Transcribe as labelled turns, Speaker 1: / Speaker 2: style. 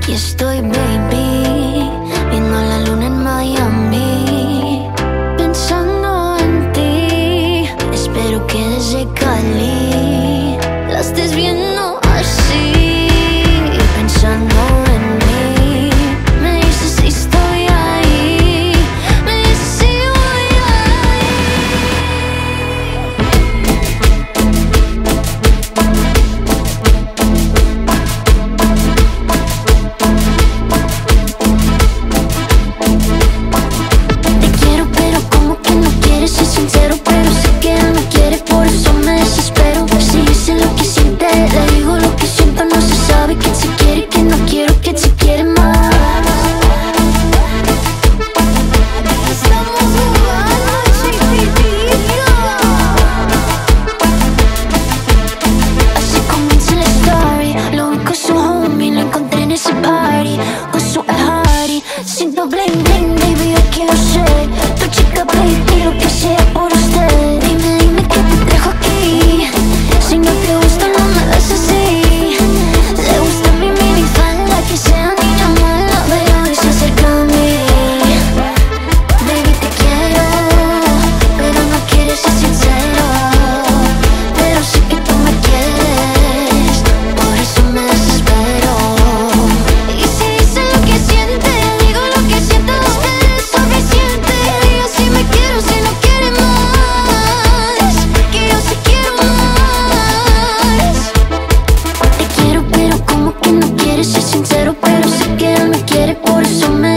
Speaker 1: Aquí estoy, baby, viendo la luna en Miami, pensando en ti. Espero que desde Cali la estés viendo así, pensando en mí. Me dices si estoy ahí, me dices si voy ahí. Te quiero, pero como que no quieres ser sincero, pero sé que él me quiere, por eso me desespero. Si dice lo que siente, le digo lo que siento. No se sabe quién se quiere, quién no quiero, quién se quiere más. Estamos jugando, chiquitito. Así comienza la story. Lo vi con su homie, lo encontré en ese party, con su Hardy. Siento bling bling, baby, yo quiero ser tu chica, baby, lo que sea por usted. Dime, dime qué te trajo aquí. Si no te gusta, no me ves así. Le gusta mi minifalda, que sea niña mala, pero se acerca a mí. Baby, te quiero, pero no quieres ser sincero. Pero sé que tú me quieres, por eso me desespero. Y si dice lo que siente, digo lo que siento. Es suficiente. Digo si me quiero, si no quiere más, que yo sí quiero más. Te quiero, pero como que no quieres ser sincero, pero sé que él me quiere, por eso me